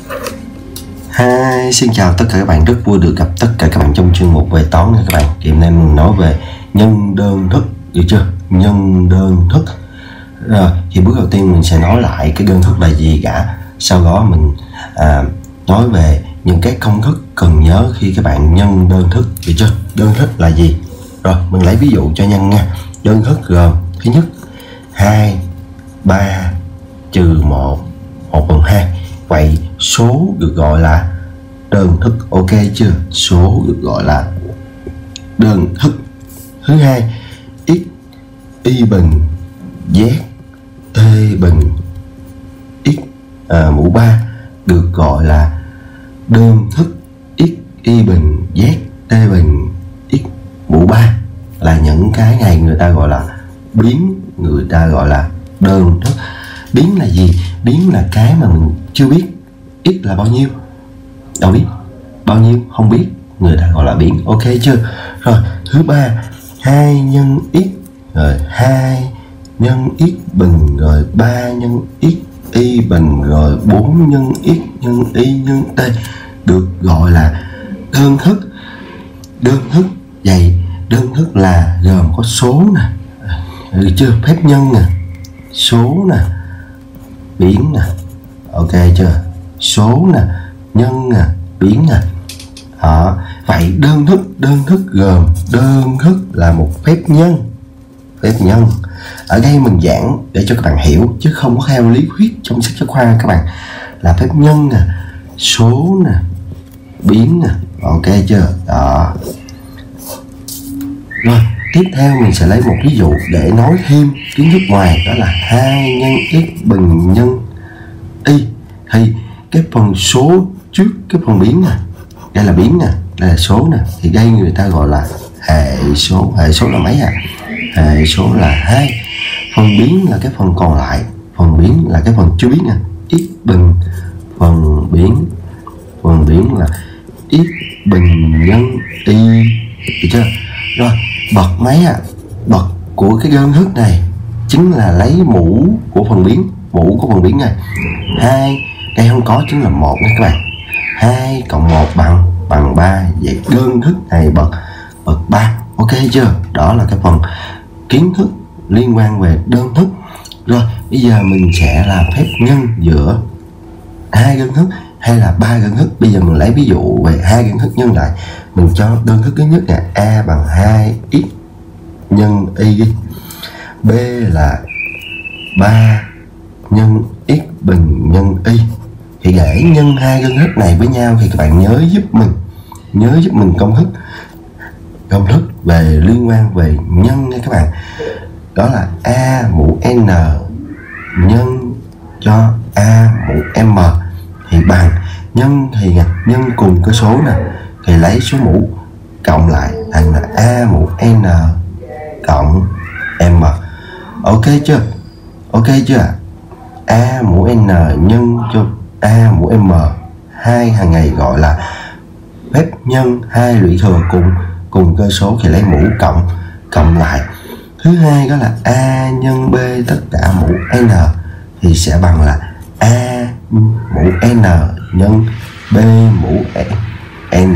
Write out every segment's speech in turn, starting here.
Hi, xin chào tất cả các bạn, rất vui được gặp tất cả các bạn trong chuyên mục về toán nha các bạn. Thì hôm nay mình nói về nhân đơn thức, được chưa? Nhân đơn thức. Rồi, thì bước đầu tiên mình sẽ nói lại cái đơn thức là gì cả. Sau đó mình nói về những cái công thức cần nhớ khi các bạn nhân đơn thức, được chưa? Đơn thức là gì? Rồi, mình lấy ví dụ cho nhân nha. Đơn thức gồm thứ nhất 2, 3 trừ 1, 1/2. Vậy số được gọi là đơn thức, ok chưa? Số được gọi là đơn thức. Thứ hai, x y bình z t bình x mũ 3 được gọi là đơn thức x y bình z t bình x mũ 3. Là những cái này người ta gọi là biến, người ta gọi là đơn thức. Biến là gì? Biến là cái mà mình chưa biết. X là bao nhiêu? Đâu biết. Bao nhiêu? Không biết. Người ta gọi là biến, ok chưa? Rồi, thứ ba, 2 nhân x, rồi 2 nhân x bình, rồi 3 nhân x y bình, rồi 4 nhân x nhân y nhân t được gọi là đơn thức. Đơn thức vậy, đơn thức là gồm có số nè, được chưa? Phép nhân nè, số nè, biến nè, ok chưa? Số nè, nhân nè, biến nè. Vậy đơn thức gồm, đơn thức là một phép nhân. Phép nhân ở đây mình giảng để cho các bạn hiểu chứ không có theo lý thuyết trong sách giáo khoa các bạn. Là phép nhân nè, số nè, biến nè, ok chưa? Đó. Rồi, tiếp theo mình sẽ lấy một ví dụ để nói thêm kiến thức ngoài, đó là 2 nhân x bình nhân y. Thì cái phần số trước cái phần biến nè, đây là biến nè, đây là số nè, thì đây người ta gọi là hệ số. Hệ số là mấy à? Hệ số là 2. Phần biến là cái phần còn lại, phần biến là cái phần chưa biết nè, x bình phần biến là x bình nhân y, được chưa? Rồi, bậc mấy à? Bậc của cái đơn thức này chính là lấy mũ của phần biến, mũ của phần biến này. 2 đây không có chính là 1 nha các bạn. 2 cộng 1 bằng 3. Vậy đơn thức này bậc 3, ok chưa? Đó là cái phần kiến thức liên quan về đơn thức. Rồi, bây giờ mình sẽ làm phép nhân giữa 2 đơn thức hay là 3 đơn thức. Bây giờ mình lấy ví dụ về 2 đơn thức nhân lại. Mình cho đơn thức thứ nhất là a bằng 2x nhân y đi. B là 3 nhân x bình nhân y. Thì để nhân 2 đơn thức này với nhau thì các bạn nhớ giúp mình công thức về liên quan về nhân nha các bạn. Đó là a mũ n nhân cho a mũ m thì bằng nhân, thì nhân cùng cái số nè thì lấy số mũ cộng lại thành là a mũ n cộng m, ok chưa? Ok chưa? A mũ n nhân cho a mũ m, hai hàng ngày gọi là phép nhân, hai lũy thừa cùng cơ số thì lấy mũ cộng lại. Thứ hai đó là a nhân b tất cả mũ n thì sẽ bằng là a mũ n nhân b mũ n.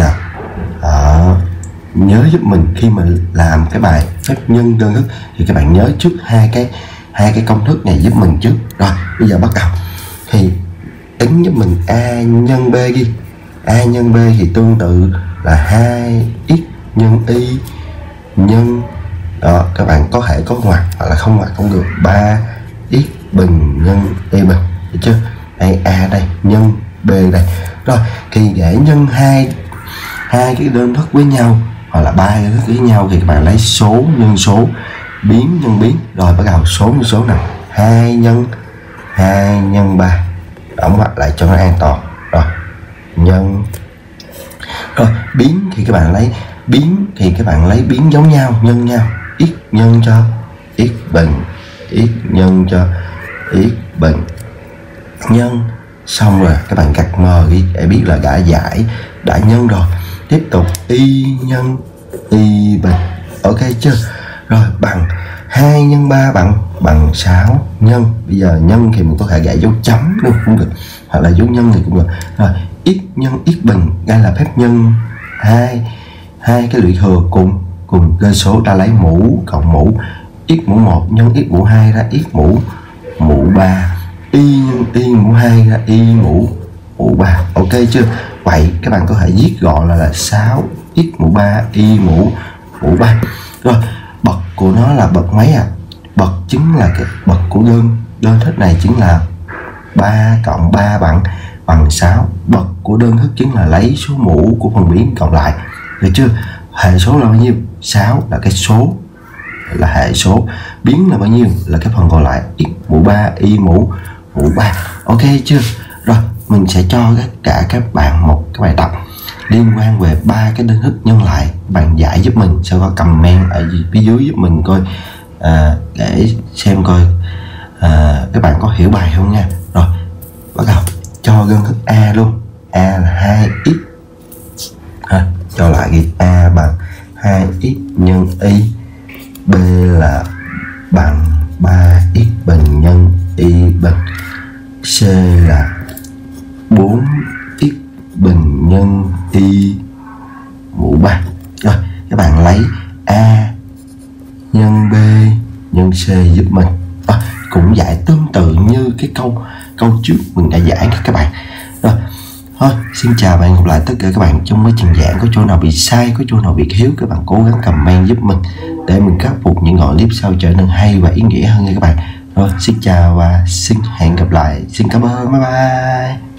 Nhớ giúp mình khi mà làm cái bài phép nhân đơn thức thì các bạn nhớ trước hai cái công thức này giúp mình trước. Rồi, bây giờ bắt đầu thì tính giúp mình a nhân b đi. A nhân b thì tương tự là 2x nhân y nhân, đó các bạn có thể có ngoặc hoặc là không ngoặc cũng được, 3x bình nhân y bình, được chưa? Đây a đây nhân b đây. Rồi thì để nhân hai cái đơn thức với nhau hoặc là 3 đơn thức với nhau thì các bạn lấy số nhân số, biến nhân biến. Rồi bắt đầu số nhân số nào, 2 nhân 3, đóng ngoặc lại cho nó an toàn. Rồi nhân. Rồi biến thì các bạn lấy biến giống nhau, nhân nhau, x nhân cho x bình, x nhân cho x bình, nhân xong rồi các bạn gạch m đi để biết là đã nhân rồi. Tiếp tục y nhân y bình, ok chưa? Rồi bằng 2 nhân 3 bằng 6. Nhân, bây giờ nhân thì mình có thể gãy dấu chấm luôn cũng được, hoặc là dấu nhân thì cũng được. Rồi x nhân x bình, đây là phép nhân hai cái lũy thừa cùng cơ số, ta lấy mũ cộng mũ, x mũ 1 nhân x mũ 2 ra x mũ 3, y nhân y mũ 2 ra y mũ 3. Ok chưa? Vậy các bạn có thể viết gọn là 6 x mũ 3 y mũ 3. Rồi bậc của nó là bậc mấy ạ? Bậc chính là cái bậc của đơn thức này chính là 3 cộng 3 bằng 6. Bậc của đơn thức chính là lấy số mũ của phần biến cộng lại, được chưa? Hệ số là bao nhiêu? 6 là cái số, là hệ số. Biến là bao nhiêu? Là cái phần còn lại, x mũ 3 y mũ 3. Ok chưa? Rồi mình sẽ cho tất cả các bạn một cái bài tập liên quan về 3 cái đơn thức nhân lại. Bạn giải giúp mình, sau đó comment ở phía dưới giúp mình coi, để xem coi các bạn có hiểu bài không nha. Rồi bắt đầu cho đơn thức A luôn. A là 2x, cho lại ghi A bằng 2x nhân y. B là bằng 3x bình nhân y bình. C là 4x bình nhân y mũ 3. Rồi các bạn lấy A nhân B nhân C giúp mình. Cũng giải tương tự như cái câu trước mình đã giải các bạn. Rồi thôi, xin chào và hẹn gặp lại tất cả các bạn trong quá trình giảng. Có chỗ nào bị sai, có chỗ nào bị thiếu, các bạn cố gắng comment giúp mình để mình khắc phục những đoạn clip sau trở nên hay và ý nghĩa hơn nha các bạn. Rồi xin chào và xin hẹn gặp lại. Xin cảm ơn, bye bye.